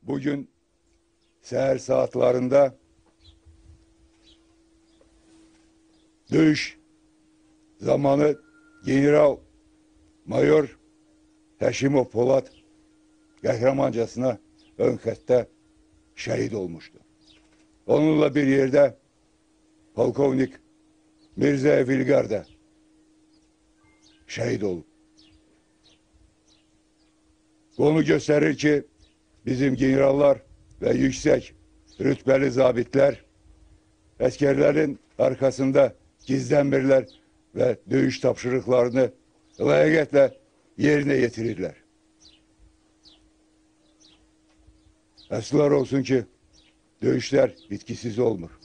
bugün seher saatlerinde döyüş zamanı General Mayor Həşimov Polat qəhrəmancasına ön xəttə şəhid olmuşdu. Onunla bir yerde Polkovnik Mirzayev İlgar da şəhid olub. Bunu gösterir ki bizim generallar ve yüksek rütbeli zabitler askerlerin arkasında gizlenmirler ve dövüş tapşırıklarını layiqətlə yerine getirirler. Əslər olsun ki dövüşler bitkisiz olmur.